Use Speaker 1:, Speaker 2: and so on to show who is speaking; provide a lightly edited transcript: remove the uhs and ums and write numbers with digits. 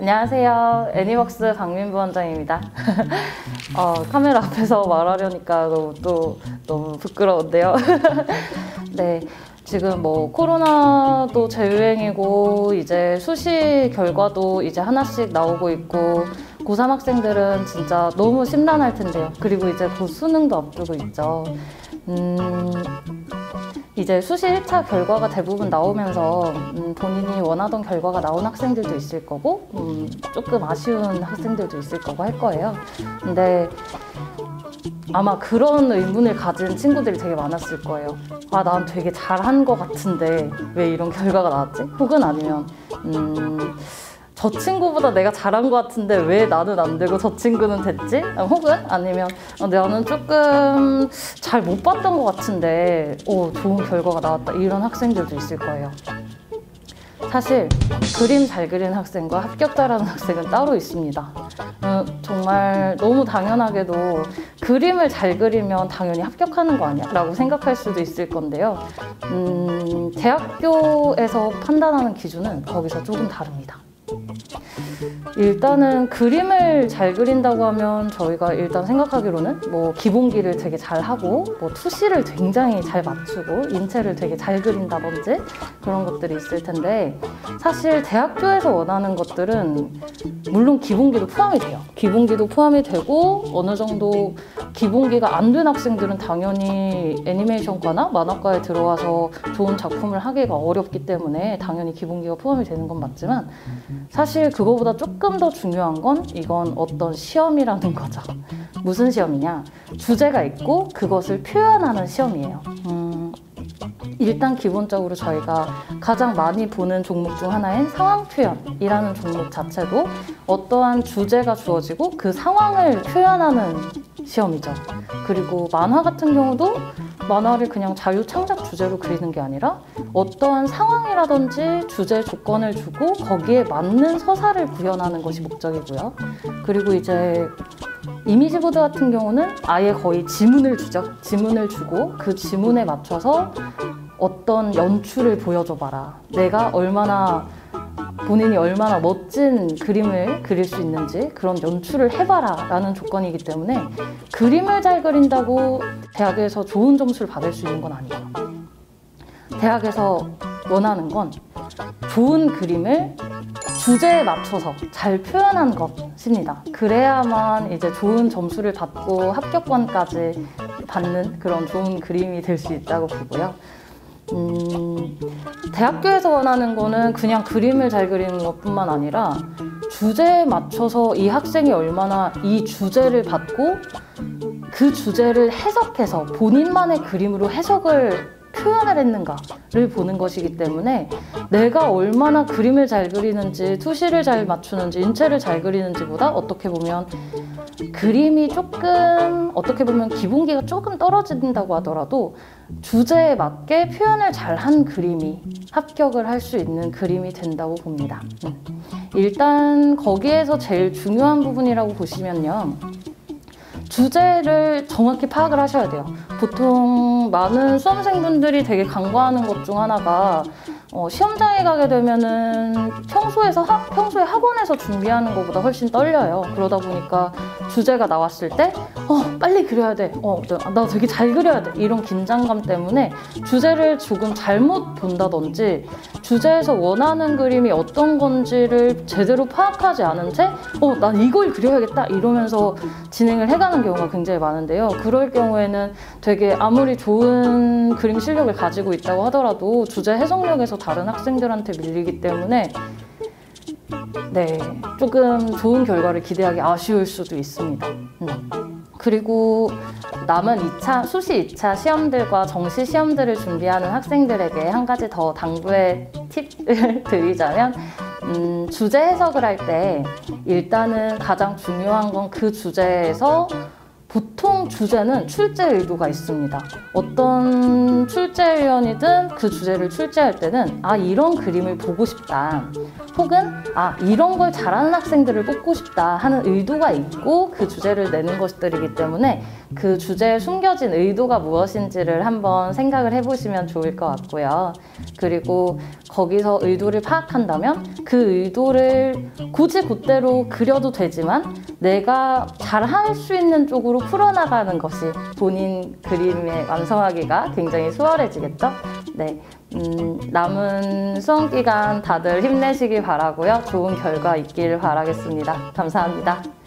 Speaker 1: 안녕하세요. 애니벅스 박민부 원장입니다. 카메라 앞에서 말하려니까 너무 부끄러운데요. 네, 지금 코로나도 재유행이고 이제 수시 결과도 이제 하나씩 나오고 있고 고3 학생들은 진짜 너무 심란할 텐데요. 그리고 이제 곧 수능도 앞두고 있죠. 이제 수시 1차 결과가 대부분 나오면서 본인이 원하던 결과가 나온 학생들도 있을 거고 조금 아쉬운 학생들도 있을 거고 할 거예요. 근데 아마 그런 의문을 가진 친구들이 되게 많았을 거예요. 아, 난 되게 잘한 것 같은데 왜 이런 결과가 나왔지? 혹은 아니면 저 친구보다 내가 잘한 것 같은데 왜 나는 안 되고 저 친구는 됐지? 혹은 아니면 나는 조금 잘 못 봤던 것 같은데 좋은 결과가 나왔다, 이런 학생들도 있을 거예요. 사실 그림 잘 그리는 학생과 합격 잘하는 학생은 따로 있습니다. 정말 너무 당연하게도 그림을 잘 그리면 당연히 합격하는 거 아니야? 라고 생각할 수도 있을 건데요. 대학교에서 판단하는 기준은 거기서 조금 다릅니다. 일단은 그림을 잘 그린다고 하면 저희가 일단 생각하기로는 기본기를 되게 잘하고 투시를 굉장히 잘 맞추고 인체를 되게 잘 그린다든지 그런 것들이 있을 텐데, 사실 대학교에서 원하는 것들은 물론 기본기도 포함이 돼요. 기본기도 포함이 되고 어느 정도 기본기가 안 된 학생들은 당연히 애니메이션과나 만화과에 들어와서 좋은 작품을 하기가 어렵기 때문에 당연히 기본기가 포함이 되는 건 맞지만, 사실 그거보다 조금 더 중요한 건 이건 어떤 시험이라는 거죠. 무슨 시험이냐? 주제가 있고 그것을 표현하는 시험이에요. 일단 기본적으로 저희가 가장 많이 보는 종목 중 하나인 상황 표현이라는 종목 자체도 어떠한 주제가 주어지고 그 상황을 표현하는 시험이죠. 그리고 만화 같은 경우도 만화를 그냥 자유 창작 주제로 그리는 게 아니라 어떠한 상황이라든지 주제 조건을 주고 거기에 맞는 서사를 구현하는 것이 목적이고요. 그리고 이제 이미지보드 같은 경우는 아예 거의 지문을 주죠. 지문을 주고 그 지문에 맞춰서 어떤 연출을 보여줘봐라. 본인이 얼마나 멋진 그림을 그릴 수 있는지 그런 연출을 해봐라 라는 조건이기 때문에 그림을 잘 그린다고 대학에서 좋은 점수를 받을 수 있는 건 아니에요. 대학에서 원하는 건 좋은 그림을 주제에 맞춰서 잘 표현한 것입니다. 그래야만 이제 좋은 점수를 받고 합격권까지 받는 그런 좋은 그림이 될 수 있다고 보고요. 대학교에서 원하는 거는 그냥 그림을 잘 그리는 것뿐만 아니라 주제에 맞춰서 이 학생이 얼마나 이 주제를 받고 그 주제를 해석해서 본인만의 그림으로 해석을 표현을 했는가를 보는 것이기 때문에 내가 얼마나 그림을 잘 그리는지, 투시를 잘 맞추는지, 인체를 잘 그리는지보다 어떻게 보면 그림이 어떻게 보면 기본기가 조금 떨어진다고 하더라도 주제에 맞게 표현을 잘한 그림이 합격을 할 수 있는 그림이 된다고 봅니다. 일단 거기에서 제일 중요한 부분이라고 보시면요, 주제를 정확히 파악을 하셔야 돼요. 보통 많은 수험생분들이 되게 간과하는 것 중 하나가 시험장에 가게 되면은 평소에 학원에서 준비하는 것보다 훨씬 떨려요. 그러다 보니까 주제가 나왔을 때 빨리 그려야 돼. 나 되게 잘 그려야 돼. 이런 긴장감 때문에 주제를 조금 잘못 본다든지 주제에서 원하는 그림이 어떤 건지를 제대로 파악하지 않은 채 난 이걸 그려야겠다 이러면서 진행을 해가는 경우가 굉장히 많은데요. 그럴 경우에는 되게 아무리 좋은 그림 실력을 가지고 있다고 하더라도 주제 해석력에서 다른 학생들한테 밀리기 때문에 조금 좋은 결과를 기대하기 아쉬울 수도 있습니다. 그리고 남은 수시 2차 시험들과 정시 시험들을 준비하는 학생들에게 한 가지 더 당부의 팁을 드리자면, 주제 해석을 할 때 일단은 가장 중요한 건 그 주제에서 보통 주제는 출제 의도가 있습니다. 어떤 출제위원이든 그 주제를 출제할 때는 이런 그림을 보고 싶다, 혹은 이런 걸 잘하는 학생들을 뽑고 싶다 하는 의도가 있고 그 주제를 내는 것들이기 때문에 그 주제에 숨겨진 의도가 무엇인지를 한번 생각을 해보시면 좋을 것 같고요. 그리고 거기서 의도를 파악한다면 그 의도를 굳이 그대로 그려도 되지만 내가 잘 할 수 있는 쪽으로 풀어나가는 것이 본인 그림의 완성하기가 굉장히 수월해지겠죠? 네. 남은 수험 기간 다들 힘내시길 바라고요. 좋은 결과 있기를 바라겠습니다. 감사합니다.